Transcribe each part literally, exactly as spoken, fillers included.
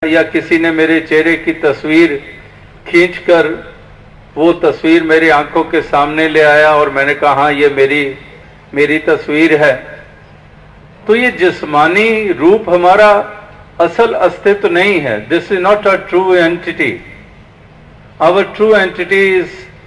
या किसी ने मेरे चेहरे की तस्वीर खींचकर वो तस्वीर मेरी आंखों के सामने ले आया और मैंने कहा हाँ ये मेरी मेरी तस्वीर है, तो ये जिस्मानी रूप हमारा असल अस्तित्व नहीं है। This is not a true entity. Our true entity is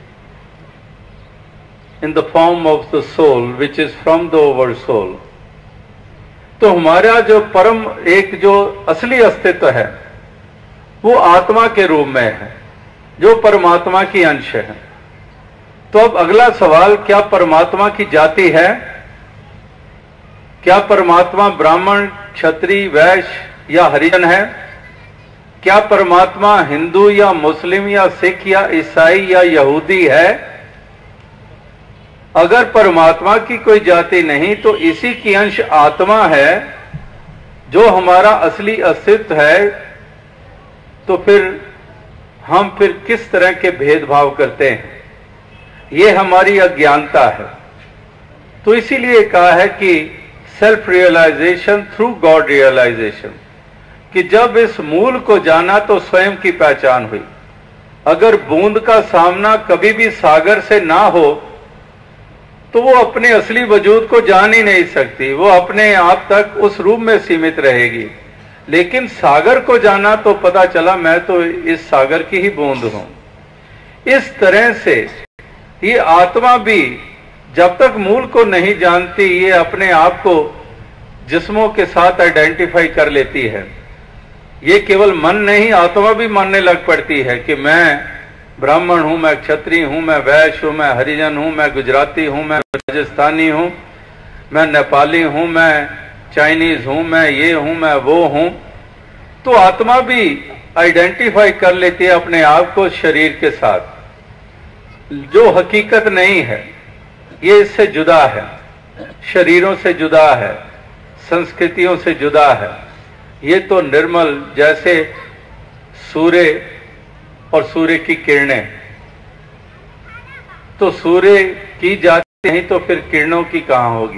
in the form of the soul which is from the over soul. तो हमारा जो परम एक जो असली अस्तित्व है वो आत्मा के रूप में है, जो परमात्मा की अंश है। तो अब अगला सवाल, क्या परमात्मा की जाति है? क्या परमात्मा ब्राह्मण, क्षत्रिय, वैश्य या हरिजन है? क्या परमात्मा हिंदू या मुस्लिम या सिख या ईसाई या यहूदी है? अगर परमात्मा की कोई जाति नहीं तो इसी की अंश आत्मा है जो हमारा असली अस्तित्व है। तो फिर हम फिर किस तरह के भेदभाव करते हैं? ये हमारी अज्ञानता है। तो इसीलिए कहा है कि self realization through God realization, कि जब इस मूल को जाना तो स्वयं की पहचान हुई। अगर बूंद का सामना कभी भी सागर से ना हो तो वो अपने असली वजूद को जान ही नहीं सकती, वो अपने आप तक उस रूप में सीमित रहेगी। लेकिन सागर को जाना तो पता चला मैं तो इस सागर की ही बूंद हूं। इस तरह से ये आत्मा भी जब तक मूल को नहीं जानती ये अपने आप को जिस्मों के साथ आइडेंटिफाई कर लेती है। ये केवल मन नहीं, आत्मा भी मानने लग पड़ती है कि मैं ब्राह्मण हूं, मैं क्षत्रिय हूं, मैं वैश्य हूं, मैं हरिजन हूं, मैं गुजराती हूं, मैं राजस्थानी हूं, मैं नेपाली हूं, मैं चाइनीज हूं, मैं ये हूं, मैं वो हूं। तो आत्मा भी आइडेंटिफाई कर लेती है अपने आप को शरीर के साथ, जो हकीकत नहीं है। ये इससे जुदा है, शरीरों से जुदा है, संस्कृतियों से जुदा है। ये तो निर्मल, जैसे सूर्य और सूर्य की किरणें, तो सूर्य की जाती नहीं तो फिर किरणों की कहां होगी।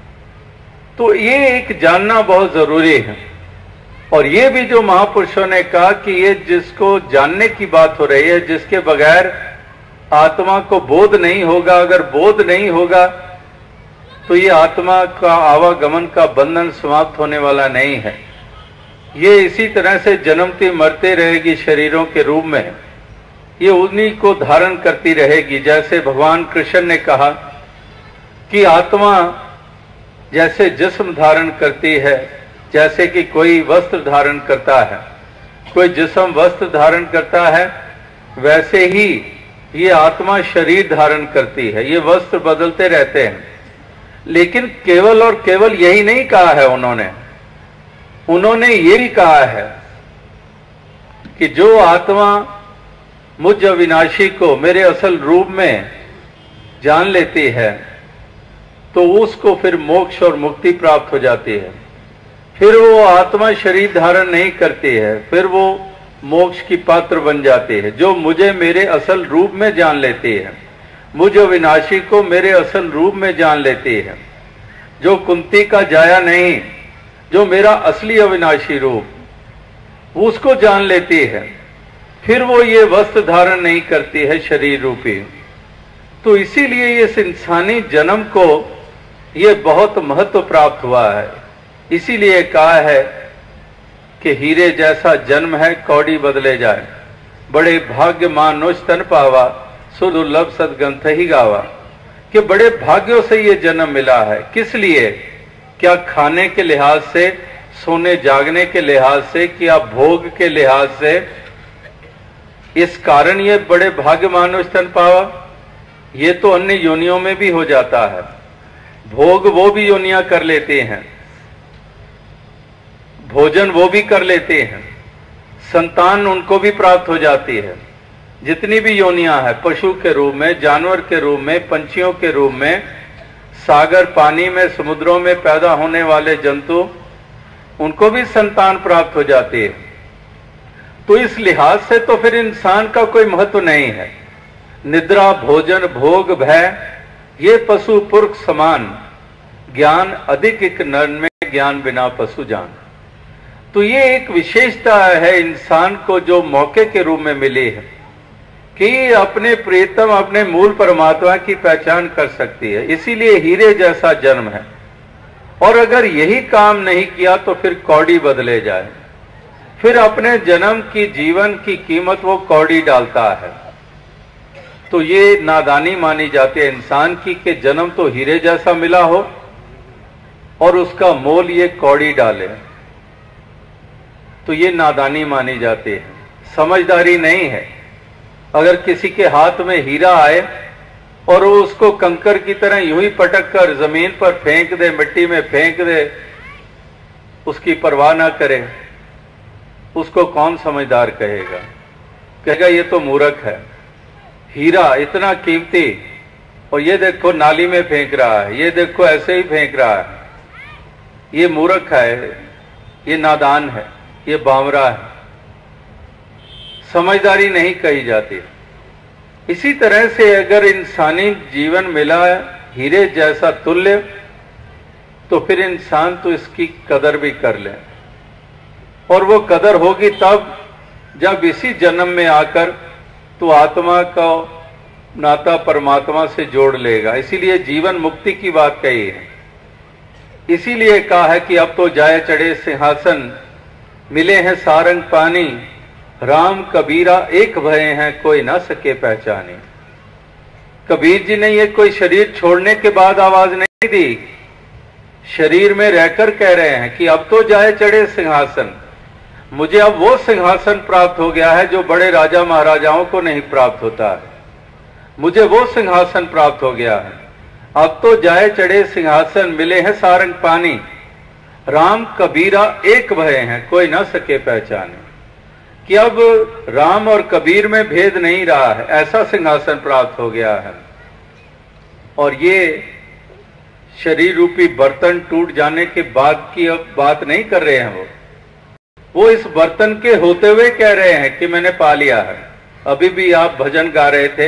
तो ये एक जानना बहुत जरूरी है। और ये भी जो महापुरुषों ने कहा कि ये जिसको जानने की बात हो रही है, जिसके बगैर आत्मा को बोध नहीं होगा, अगर बोध नहीं होगा तो ये आत्मा का आवागमन का बंधन समाप्त होने वाला नहीं है। ये इसी तरह से जन्मती मरते रहेगी शरीरों के रूप में, ये उन्हीं को धारण करती रहेगी। जैसे भगवान कृष्ण ने कहा कि आत्मा जैसे जिस्म धारण करती है, जैसे कि कोई वस्त्र धारण करता है, कोई जिस्म वस्त्र धारण करता है, वैसे ही ये आत्मा शरीर धारण करती है। ये वस्त्र बदलते रहते हैं। लेकिन केवल और केवल यही नहीं कहा है उन्होंने, उन्होंने ये भी कहा है कि जो आत्मा मुझ अविनाशी को मेरे असल रूप में जान लेती है तो उसको फिर मोक्ष और मुक्ति प्राप्त हो जाती है। फिर वो आत्मा शरीर धारण नहीं करती है, फिर वो मोक्ष की पात्र बन जाती है। जो मुझे मेरे असल रूप में जान लेती है, मुझ अविनाशी को मेरे असल रूप में जान लेती है, जो कुंती का जाया नहीं, जो मेरा असली अविनाशी रूप, उसको जान लेती है, फिर वो ये वस्त्र धारण नहीं करती है शरीर रूपी। तो इसीलिए इस इंसानी जन्म को ये बहुत महत्व प्राप्त हुआ है। इसीलिए कहा है कि हीरे जैसा जन्म है कौड़ी बदले जाए, बड़े भाग्य मानुष तन पावा, सुदुर्लभ सदग्रंथ ही गावा। कि बड़े भाग्यों से ये जन्म मिला है। किस लिए? क्या खाने के लिहाज से, सोने जागने के लिहाज से, क्या भोग के लिहाज से? इस कारण ये बड़े भाग्य मानुष तन पावा। ये तो अन्य योनियों में भी हो जाता है। भोग वो भी योनियां कर लेते हैं, भोजन वो भी कर लेते हैं, संतान उनको भी प्राप्त हो जाती है। जितनी भी योनियां हैं, पशु के रूप में, जानवर के रूप में, पंछियों के रूप में, सागर पानी में, समुद्रों में पैदा होने वाले जंतु, उनको भी संतान प्राप्त हो जाती है। तो इस लिहाज से तो फिर इंसान का कोई महत्व नहीं है। निद्रा, भोजन, भोग, भय, ये पशु पुरख समान। ज्ञान अधिक एक नर में, ज्ञान बिना पशु जान। तो ये एक विशेषता है इंसान को जो मौके के रूप में मिली है कि अपने प्रियतम अपने मूल परमात्मा की पहचान कर सकती है। इसीलिए हीरे जैसा जन्म है। और अगर यही काम नहीं किया तो फिर कौड़ी बदले जाए, फिर अपने जन्म की जीवन की कीमत वो कौड़ी डालता है। तो ये नादानी मानी जाती है इंसान की कि जन्म तो हीरे जैसा मिला हो और उसका मोल ये कौड़ी डाले, तो ये नादानी मानी जाती है, समझदारी नहीं है। अगर किसी के हाथ में हीरा आए और वो उसको कंकर की तरह यूं ही पटक कर जमीन पर फेंक दे, मिट्टी में फेंक दे, उसकी परवाह ना करे, उसको कौन समझदार कहेगा? कहेगा ये तो मूर्ख है। हीरा इतना कीमती और ये देखो नाली में फेंक रहा है, ये देखो ऐसे ही फेंक रहा है, ये मूर्ख है, ये नादान है, ये बावरा है। समझदारी नहीं कही जाती। इसी तरह से अगर इंसानी जीवन मिला हीरे जैसा तुल्य, तो फिर इंसान तो इसकी कदर भी कर ले। और वो कदर होगी तब जब इसी जन्म में आकर तो आत्मा का नाता परमात्मा से जोड़ लेगा। इसीलिए जीवन मुक्ति की बात कही है। इसीलिए कहा है कि अब तो जाए चढ़े सिंहासन, मिले हैं सारंग पानी, राम कबीरा एक भये हैं कोई ना सके पहचाने। कबीर जी ने ये कोई शरीर छोड़ने के बाद आवाज नहीं दी, शरीर में रहकर कह रहे हैं कि अब तो जाए चढ़े सिंहासन, मुझे अब वो सिंहासन प्राप्त हो गया है जो बड़े राजा महाराजाओं को नहीं प्राप्त होता है। मुझे वो सिंहासन प्राप्त हो गया है। अब तो जाए चढ़े सिंहासन, मिले हैं सारंग पानी, राम कबीरा एक भये हैं कोई ना सके पहचाने। कि अब राम और कबीर में भेद नहीं रहा है, ऐसा सिंहासन प्राप्त हो गया है। और ये शरीर रूपी बर्तन टूट जाने के बाद की अब बात नहीं कर रहे हैं। वो वो इस बर्तन के होते हुए कह रहे हैं कि मैंने पा लिया है। अभी भी आप भजन गा रहे थे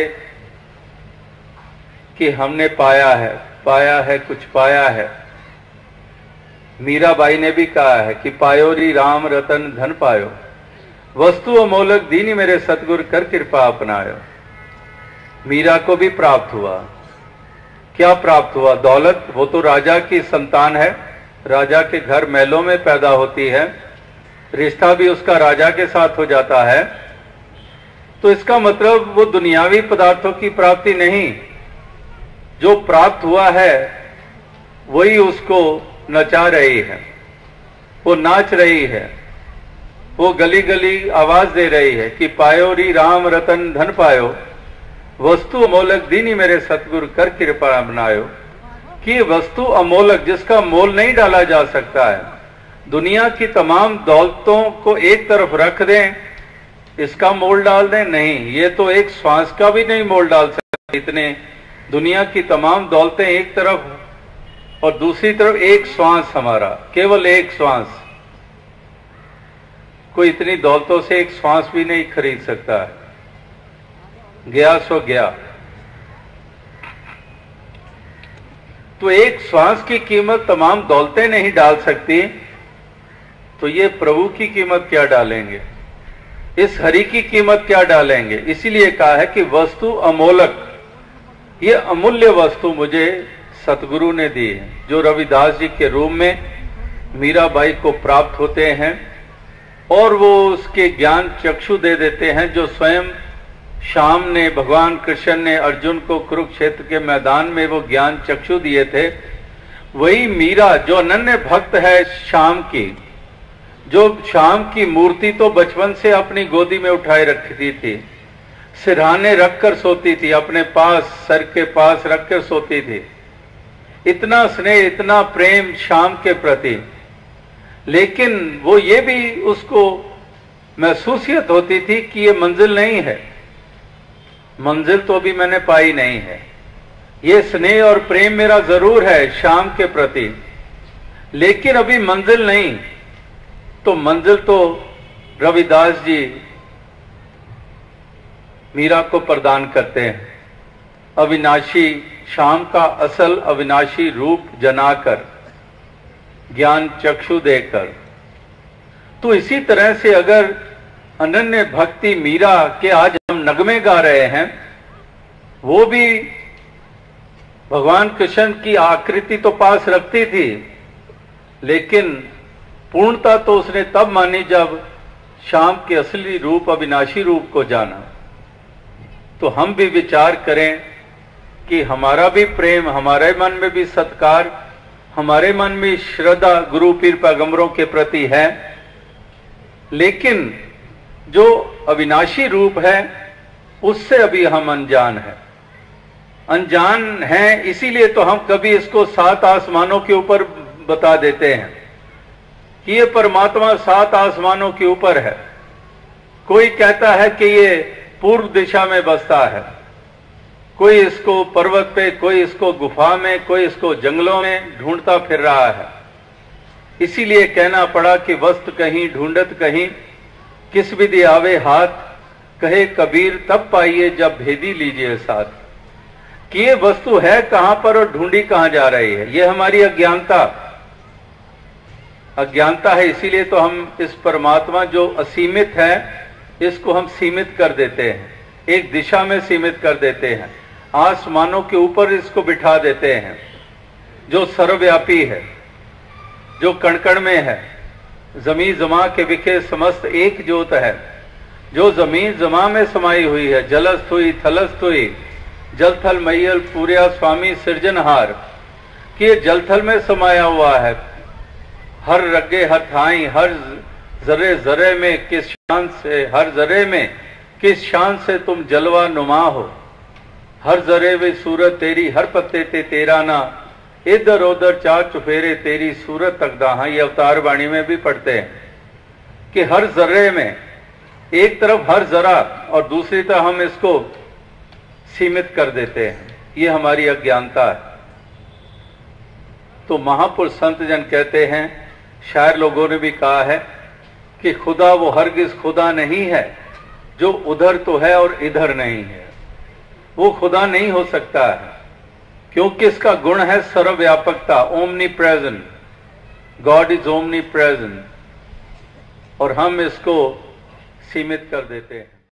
कि हमने पाया है, पाया है, कुछ पाया है। मीराबाई ने भी कहा है कि पायो री राम रतन धन पायो, वस्तु अमोलक दीनी मेरे सतगुर कर कृपा अपनायो। मीरा को भी प्राप्त हुआ। क्या प्राप्त हुआ? दौलत। वो तो राजा की संतान है, राजा के घर महलों में पैदा होती है, रिश्ता भी उसका राजा के साथ हो जाता है। तो इसका मतलब वो दुनियावी पदार्थों की प्राप्ति नहीं, जो प्राप्त हुआ है वही उसको नचा रही है, वो नाच रही है, वो गली गली आवाज दे रही है कि पायो री राम रतन धन पायो, वस्तु अमोलक दीनी मेरे सतगुरु कर कृपा बनायो। कि वस्तु अमोलक जिसका मोल नहीं डाला जा सकता है, दुनिया की तमाम दौलतों को एक तरफ रख दें, इसका मोल डाल दें, नहीं, ये तो एक श्वास का भी नहीं मोल डाल सकते। इतने दुनिया की तमाम दौलतें एक तरफ और दूसरी तरफ एक श्वास हमारा, केवल एक श्वास। कोई इतनी दौलतों से एक श्वास भी नहीं खरीद सकता है। गया सो गया। तो एक श्वास की कीमत तमाम दौलतें नहीं डाल सकती, तो ये प्रभु की कीमत क्या डालेंगे, इस हरि की कीमत क्या डालेंगे? इसीलिए कहा है कि वस्तु अमोलक, ये अमूल्य वस्तु मुझे सतगुरु ने दी है, जो रविदास जी के रूप में मीराबाई को प्राप्त होते हैं और वो उसके ज्ञान चक्षु दे देते हैं, जो स्वयं श्याम ने, भगवान कृष्ण ने अर्जुन को कुरुक्षेत्र के मैदान में वो ज्ञान चक्षु दिए थे। वही मीरा जो अनन्य भक्त है श्याम की, जो श्याम की मूर्ति तो बचपन से अपनी गोदी में उठाए रखती थी, सिरहाने रखकर सोती थी, अपने पास सर के पास रखकर सोती थी। इतना स्नेह, इतना प्रेम श्याम के प्रति। लेकिन वो ये भी उसको महसूसियत होती थी कि ये मंजिल नहीं है, मंजिल तो अभी मैंने पाई नहीं है। ये स्नेह और प्रेम मेरा जरूर है श्याम के प्रति, लेकिन अभी मंजिल नहीं। तो मंजिल तो रविदास जी मीरा को प्रदान करते हैं, अविनाशी श्याम का असल अविनाशी रूप जनाकर, ज्ञान चक्षु देकर। तो इसी तरह से अगर अनन्य भक्ति मीरा के आज हम नगमे गा रहे हैं, वो भी भगवान कृष्ण की आकृति तो पास रखती थी, लेकिन पूर्णता तो उसने तब मानी जब श्याम के असली रूप, अविनाशी रूप को जाना। तो हम भी विचार करें कि हमारा भी प्रेम, हमारे मन में भी सत्कार, हमारे मन में श्रद्धा गुरु पीर पैगंबरों के प्रति है, लेकिन जो अविनाशी रूप है उससे अभी हम अनजान हैं। अनजान हैं इसीलिए तो हम कभी इसको सात आसमानों के ऊपर बता देते हैं कि ये परमात्मा सात आसमानों के ऊपर है। कोई कहता है कि ये पूर्व दिशा में बसता है, कोई इसको पर्वत पे, कोई इसको गुफा में, कोई इसको जंगलों में ढूंढता फिर रहा है। इसीलिए कहना पड़ा कि वस्तु कहीं ढूंढत कहीं, किस विधि आवे हाथ, कहे कबीर तब पाइए जब भेदी लीजिए साथ। कि ये वस्तु है कहां पर और ढूंढी कहां जा रही है, ये हमारी अज्ञानता अज्ञानता है। इसीलिए तो हम इस परमात्मा जो असीमित है इसको हम सीमित कर देते हैं, एक दिशा में सीमित कर देते हैं, आसमानों के ऊपर इसको बिठा देते हैं। जो सर्वव्यापी है, जो कण-कण में है, जमी जमा के विखे समस्त एक ज्योत है, जो जमीन जमा में समाई हुई है, जलस्थ हुई थलस्थ हुई, जल थल मैयल पूर्या स्वामी सृजनहार। कि ये जलथल में समाया हुआ है, हर रगे हर थाई, हर जरे जरे में किस शान से, हर जरे में किस शान से तुम जलवा नुमा हो, हर जरे वे सूरत तेरी, हर पत्ते ते तेरा ना, इधर उधर चार चुफेरे तेरी सूरत तक दाहा। ये अवतार वाणी में भी पढ़ते हैं कि हर जर्रे में, एक तरफ हर जरा और दूसरी तरफ हम इसको सीमित कर देते हैं। ये हमारी अज्ञानता है। तो महापुरुष संत जन कहते हैं, शायर लोगों ने भी कहा है कि खुदा वो हरगिज खुदा नहीं है जो उधर तो है और इधर नहीं है। वो खुदा नहीं हो सकता है क्योंकि इसका गुण है सर्वव्यापकता, omnipresent. God is omnipresent, और हम इसको सीमित कर देते हैं।